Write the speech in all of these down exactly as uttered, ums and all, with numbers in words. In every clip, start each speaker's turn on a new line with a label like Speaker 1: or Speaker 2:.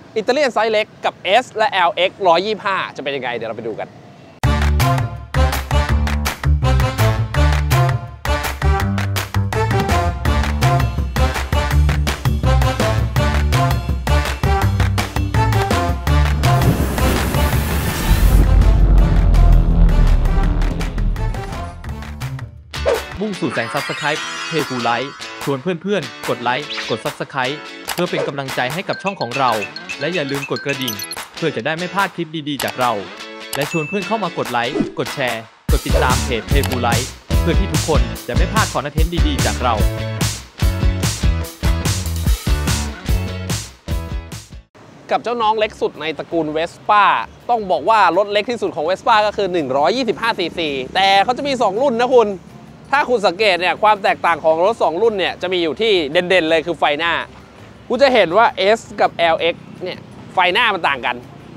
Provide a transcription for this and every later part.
Speaker 1: อิตาเลียนไซส์เล็กกับ S และ แอล เอ็กซ์ หนึ่งร้อยยี่สิบห้าจะเป็นยังไงเดี๋ยวเราไปดูกัน
Speaker 2: มุ่งสู่แสน ซับสไครบ์ เพจ ฟูลไลค์ชวนเพื่อนๆกดไลค์กด ซับสไครบ์ เพื่อเป็นกำลังใจให้กับช่องของเราและอย่าลืมกดกระดิ่งเพื่อจะได้ไม่พลาดคลิปดีๆจากเราและชวนเพื่อนเข้ามากดไลค์กดแชร์กดติดตามเพจ เพจ ฟูลไลค์เพื่อที่ทุกคนจะไม่พลาดคอนเทนต์ดีๆจากเรา
Speaker 1: กับเจ้าน้องเล็กสุดในตระกูลเวสป้าต้องบอกว่ารถเล็กที่สุดของเวสป้าก็คือหนึ่งร้อยยี่สิบห้าซีซีแต่เขาจะมีสองรุ่นนะคุณถ้าคุณสังเกตเนี่ยความแตกต่างของรถสองรุ่นเนี่ยจะมีอยู่ที่เด่นๆเลยคือไฟหน้าคุณจะเห็นว่า S กับ แอล เอ็กซ์ เนี่ยไฟหน้ามันต่างกัน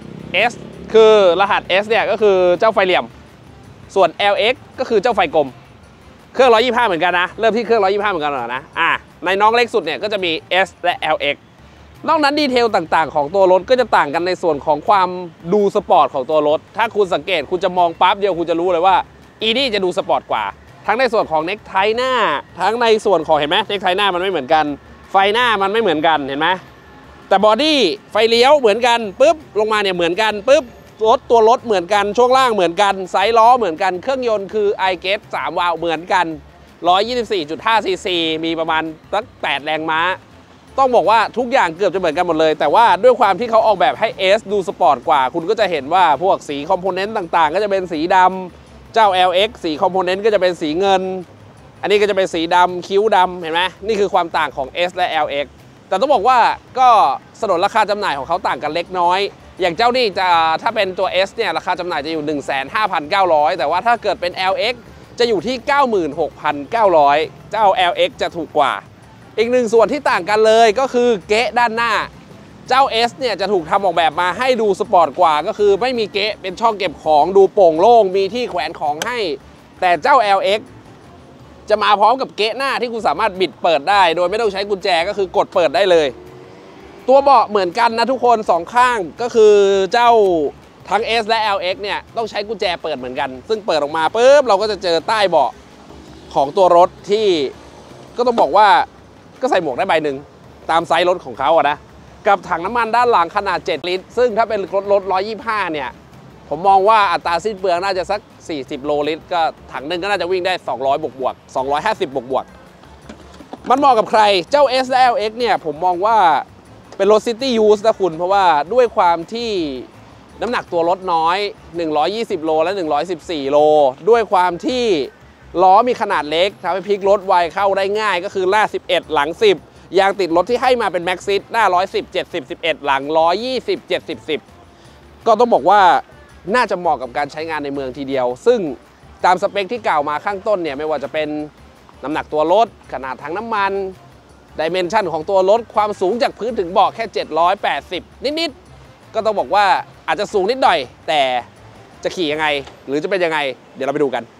Speaker 1: S คือรหัส S เนี่ยก็คือเจ้าไฟเหลี่ยมส่วน แอล เอ็กซ์ ก็คือเจ้าไฟกลมเครื่องหนึ่งร้อยยี่สิบห้าเหมือนกันนะเริ่มที่เครื่องหนึ่งร้อยยี่สิบห้าเหมือนกันนะอ่ะในน้องเล็กสุดเนี่ยก็จะมี S และ แอล เอ็กซ์ นอกนั้นดีเทลต่างๆของตัวรถก็จะต่างกันในส่วนของความดูสปอร์ตของตัวรถถ้าคุณสังเกตคุณจะมองปั๊บเดียวคุณจะรู้เลยว่าอีนี่จะดูสปอร์ตกว่าทั้งในส่วนของเน็กไทหน้าทั้งในส่วนของเห็นไหมเน็กไทหน้ามันไม่เหมือนกันไฟหน้ามันไม่เหมือนกันเห็นไหมแต่บอดี้ไฟเลี้ยวเหมือนกันปุ๊บลงมาเนี่ยเหมือนกันปุ๊บรถตัวรถเหมือนกันช่วงล่างเหมือนกันไซส์ล้อเหมือนกันเครื่องยนต์คือ ไอ จี อี ที สามวาล์วเหมือนกัน หนึ่งร้อยยี่สิบสี่จุดห้า ซีซี มีประมาณสักแปดแรงม้าต้องบอกว่าทุกอย่างเกือบจะเหมือนกันหมดเลยแต่ว่าด้วยความที่เขาออกแบบให้ S ดูสปอร์ตกว่าคุณก็จะเห็นว่าพวกสีคอมโพเนนต์ต่างๆก็จะเป็นสีดำเจ้า แอล เอ็กซ์ สีคอมโพเนนต์ก็จะเป็นสีเงินอันนี้ก็จะเป็นสีดำคิ้วดำเห็นไหมนี่คือความต่างของ S และ แอล เอ็กซ์ แต่ต้องบอกว่าก็สนนราคาจำหน่ายของเขาต่างกันเล็กน้อยอย่างเจ้านี่จะถ้าเป็นตัว S เนี่ยราคาจำหน่ายจะอยู่ หนึ่งแสนห้าพันเก้าร้อย แต่ว่าถ้าเกิดเป็น แอล เอ็กซ์ จะอยู่ที่ เก้าหมื่นหกพันเก้าร้อย เจ้า แอล เอ็กซ์ จะถูกกว่าอีกหนึ่งส่วนที่ต่างกันเลยก็คือเก๊ะด้านหน้าเจ้า S เนี่ยจะถูกทำออกแบบมาให้ดูสปอร์ตกว่าก็คือไม่มีเก๊ะเป็นช่องเก็บของดูโปร่งโล่งมีที่แขวนของให้แต่เจ้า แอล เอ็กซ์ จะมาพร้อมกับเก๊ะหน้าที่คุณสามารถบิดเปิดได้โดยไม่ต้องใช้กุญแจก็คือกดเปิดได้เลยตัวเบาะเหมือนกันนะทุกคนสองข้างก็คือเจ้าทั้ง S และ แอล เอ็กซ์ เนี่ยต้องใช้กุญแจเปิดเหมือนกันซึ่งเปิดออกมาปุ๊บเราก็จะเจอใต้เบาะของตัวรถที่ก็ต้องบอกว่าก็ใส่หมวกได้ใบหนึ่งตามไซส์รถของเขาอะนะกับถังน้ำมันด้านหลังขนาดเจ็ดลิตรซึ่งถ้าเป็นรถรถหนึ่งร้อยยี่สิบห้าเนี่ยผมมองว่าอัตราสิ้นเปลืองน่าจะสักสี่สิบโลลิตรก็ถังหนึ่งก็น่าจะวิ่งได้สองร้อยบวกบวกสองร้อยห้าสิบบวกบวกมันเหมาะกับใครเจ้า S และ แอล เอ็กซ์ เนี่ยผมมองว่าเป็นรถ City Use นะคุณเพราะว่าด้วยความที่น้ำหนักตัวรถน้อยหนึ่งร้อยยี่สิบโลและหนึ่งร้อยสิบสี่โลด้วยความที่ล้อมีขนาดเล็กทำให้พลิกรถไวเข้าได้ง่ายก็คือหน้าสิบเอ็ดหลังสิบยางติดรถที่ให้มาเป็นแม็กซิสหน้าหนึ่งร้อยสิบ เจ็ดสิบ สิบเอ็ดหลังหนึ่งร้อยยี่สิบ เจ็ดสิบ สิบก็ต้องบอกว่าน่าจะเหมาะกับการใช้งานในเมืองทีเดียวซึ่งตามสเปคที่กล่าวมาข้างต้นเนี่ยไม่ว่าจะเป็นน้ำหนักตัวรถขนาดถังน้ำมันดิเมนชันของตัวรถความสูงจากพื้นถึงเบาะแค่เจ็ดร้อยแปดสิบนิดๆก็ต้องบอกว่าอาจจะสูงนิดหน่อยแต่จะขี่ยังไงหรือจะเป็นยังไงเดี๋ยวเราไปดูกัน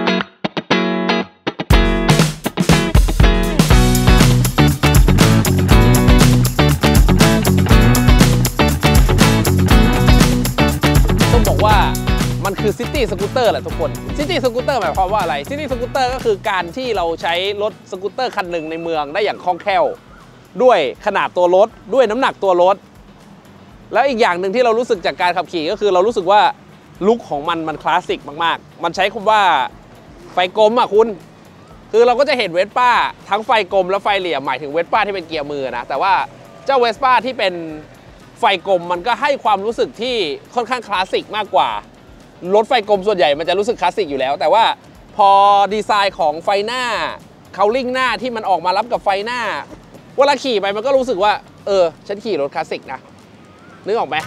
Speaker 1: มันคือซิตี้สกูตเตอร์แหละทุกคนซิตี้สกูตเตอร์หมายความว่าอะไรซิตี้สกูตเตอร์ก็คือการที่เราใช้รถสกูตเตอร์คันหนึ่งในเมืองได้อย่างคล่องแคล่วด้วยขนาดตัวรถด้วยน้ำหนักตัวรถแล้วอีกอย่างหนึ่งที่เรารู้สึกจากการขับขี่ก็คือเรารู้สึกว่าลุคของมันมันคลาสสิกมากๆมันใช้คำว่าไฟกลมอ่ะคุณคือเราก็จะเห็นเวสป้าทั้งไฟกลมและไฟเหลี่ยมหมายถึงเวสป้าที่เป็นเกียร์มือนะแต่ว่าเจ้าเวสป้าที่เป็นไฟกลมมันก็ให้ความรู้สึกที่ค่อนข้างคลาสสิกมากกว่ารถไฟกลมส่วนใหญ่มันจะรู้สึกคลาสสิกอยู่แล้วแต่ว่าพอดีไซน์ของไฟหน้าเคาลิ่งหน้าที่มันออกมารับกับไฟหน้าเวลาขี่ไปมันก็รู้สึกว่าเออฉันขี่รถคลาสสิกนะนึกออกไหม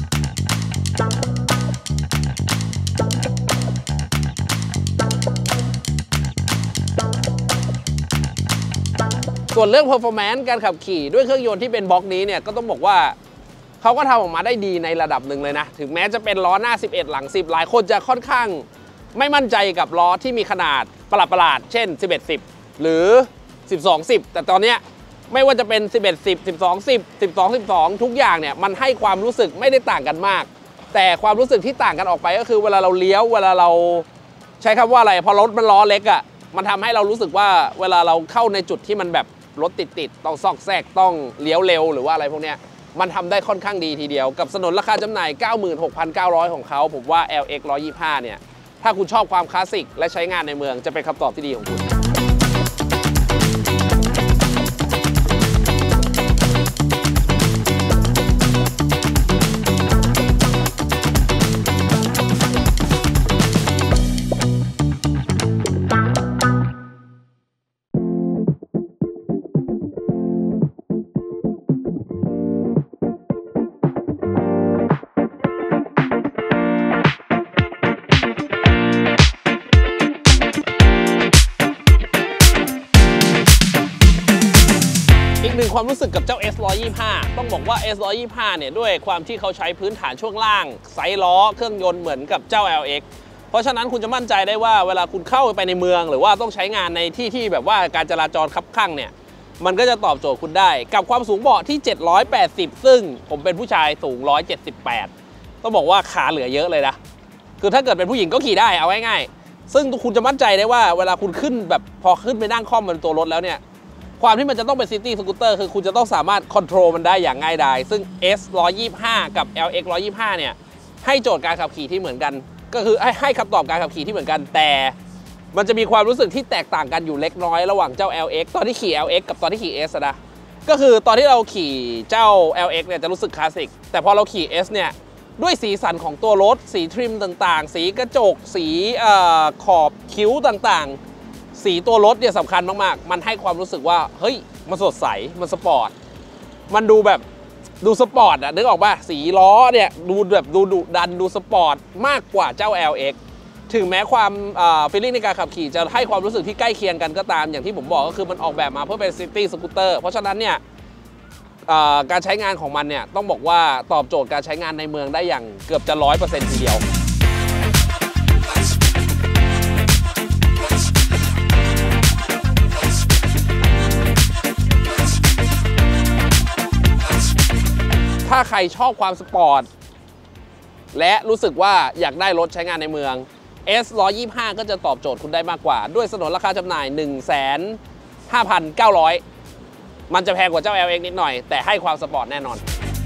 Speaker 1: ส่วนเรื่อง performance การขับขี่ด้วยเครื่องยนต์ที่เป็นบล็อกนี้เนี่ยก็ต้องบอกว่าเขาก็ทำออกมาได้ดีในระดับหนึ่งเลยนะถึงแม้จะเป็นล้อหน้าสิบเอ็ดหลังสิบหลายคนจะค่อนข้างไม่มั่นใจกับล้อที่มีขนาดประหลาดๆเช่นสิบเอ็ด สิบหรือสิบสอง สิบแต่ตอนนี้ไม่ว่าจะเป็นสิบเอ็ด สิบ สิบสอง สิบ สิบสอง สิบสองทุกอย่างเนี่ยมันให้ความรู้สึกไม่ได้ต่างกันมากแต่ความรู้สึกที่ต่างกันออกไปก็คือเวลาเราเลี้ยวเวลาเราใช้คำว่าอะไรพอรถมันล้อเล็กอ่ะมันทำให้เรารู้สึกว่าเวลาเราเข้าในจุดที่มันแบบรถติดๆต้องซอกแซกต้องเลี้ยวเร็วหรือว่าอะไรพวกเนี้ยมันทำได้ค่อนข้างดีทีเดียวกับสนนราคาจำหน่าย เก้าหมื่นหกพันเก้าร้อย ของเขาผมว่า แอล เอ็กซ์ หนึ่งร้อยยี่สิบห้า เนี่ยถ้าคุณชอบความคลาสสิกและใช้งานในเมืองจะเป็นคำตอบที่ดีของคุณความรู้สึกกับเจ้า เอส หนึ่งร้อยยี่สิบห้า ต้องบอกว่า เอส หนึ่งร้อยยี่สิบห้า เนี่ยด้วยความที่เขาใช้พื้นฐานช่วงล่างไซส์ล้อเครื่องยนต์เหมือนกับเจ้า แอล เอ็กซ์ เพราะฉะนั้นคุณจะมั่นใจได้ว่าเวลาคุณเข้าไปในเมืองหรือว่าต้องใช้งานในที่ที่แบบว่าการจราจรคับคั่งเนี่ยมันก็จะตอบโจทย์คุณได้กับความสูงเบาะที่เจ็ดร้อยแปดสิบซึ่งผมเป็นผู้ชายสูงหนึ่งร้อยเจ็ดสิบแปดต้องบอกว่าขาเหลือเยอะเลยนะคือถ้าเกิดเป็นผู้หญิงก็ขี่ได้เอาง่ายๆซึ่งคุณจะมั่นใจได้ว่าเวลาคุณขึ้นแบบพอขึ้นไปนั่งคล่อมบนตัวรถแล้วเนี่ยความที่มันจะต้องเป็นซิตี้สกูตเตอร์คือคุณจะต้องสามารถคอนโทรลมันได้อย่างง่ายดายซึ่ง เอส หนึ่งร้อยยี่สิบห้า กับ แอล เอ็กซ์ หนึ่งร้อยยี่สิบห้า เนี่ยให้โจทย์การขับขี่ที่เหมือนกันก็คือให้ให้คำตอบการขับขี่ที่เหมือนกันแต่มันจะมีความรู้สึกที่แตกต่างกันอยู่เล็กน้อยระหว่างเจ้า แอล เอ็กซ์ ตอนที่ขี่ แอล เอ็กซ์ กับตอนที่ขี่ S นะก็คือตอนที่เราขี่เจ้า แอล เอ็กซ์ เนี่ยจะรู้สึกคลาสสิกแต่พอเราขี่ S เนี่ยด้วยสีสันของตัวรถสีทริมต่างๆสีกระจกสีขอบคิ้วต่างๆสีตัวรถเนี่ยสำคัญมากๆมันให้ความรู้สึกว่าเฮ้ยมันสดใสมันสปอร์ตมันดูแบบดูสปอร์ตอะนึกออกป่ะสีล้อเนี่ยดูแบบดูดุดันดูสปอร์ตมากกว่าเจ้า แอล เอ็กซ์ ถึงแม้ความฟีลลิ่งในการขับขี่จะให้ความรู้สึกที่ใกล้เคียงกันก็ตามอย่างที่ผมบอกก็คือมันออกแบบมาเพื่อเป็นซิตี้สกูตเตอร์เพราะฉะนั้นเนี่ยการใช้งานของมันเนี่ยต้องบอกว่าตอบโจทย์การใช้งานในเมืองได้อย่างเกือบจะ ร้อยเปอร์เซ็นต์ ทีเดียวถ้าใครชอบความสปอร์ตและรู้สึกว่าอยากได้รถใช้งานในเมือง เอส หนึ่งร้อยยี่สิบห้า ก็จะตอบโจทย์คุณได้มากกว่าด้วยสนนราคาจำหน่าย หนึ่งแสนห้าพันเก้าร้อย มันจะแพงกว่าเจ้า แอล เอ็กซ์ นิดหน่อยแต่ให้ความสปอร์ตแน่นอน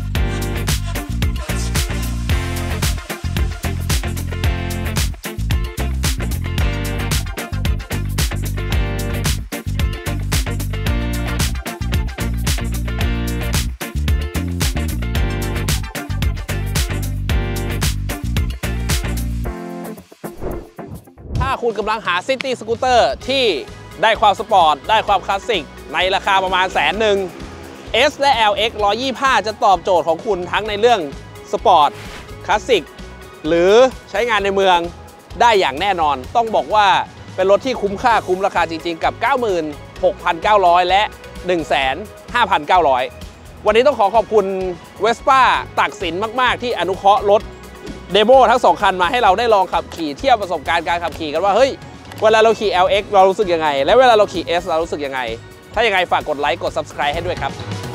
Speaker 1: ถ้าคุณกำลังหาซิตี้สกูตเตอร์ที่ได้ความสปอร์ตได้ความคลาสสิกในราคาประมาณแสนหนึ่ง S และ แอล เอ็กซ์ หนึ่งร้อยยี่สิบห้า จะตอบโจทย์ของคุณทั้งในเรื่องสปอร์ตคลาสสิกหรือใช้งานในเมืองได้อย่างแน่นอนต้องบอกว่าเป็นรถที่คุ้มค่าคุ้มราคาจริงๆกับ เก้าหมื่นหกพันเก้าร้อย และ หนึ่งแสนห้าพันเก้าร้อย วันนี้ต้องขอขอบคุณ Vespa ตักสินมากๆที่อนุเคราะห์รถเดโมทั้งสองคันมาให้เราได้ลองขับขี่เทียบประสบการณ์การขับขี่กันว่าเฮ้ยเวลาเราขี่ แอล เอ็กซ์ เรารู้สึกยังไงและเวลาเราขี่ S เรารู้สึกยังไงถ้ายังไงฝากกดไลค์กด Subscribe ให้ด้วยครับ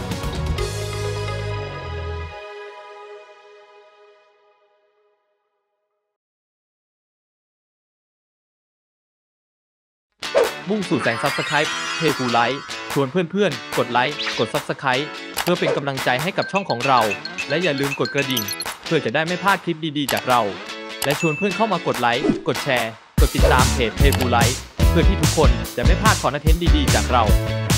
Speaker 2: มุ่งสู่แสน Subscribe เพจฟูไลท์ชวนเพื่อนๆกดไลค์กด Subscribe เพื่อเป็นกำลังใจให้กับช่องของเราและอย่าลืมกดกระดิ่งเพื่อจะได้ไม่พลาดคลิปดีๆจากเราและชวนเพื่อนเข้ามากดไลค์กดแชร์กดติดตามเพจเพจฟูไลท์เพื่อที่ทุกคนจะไม่พลาดคอนเทนต์ดีๆจากเรา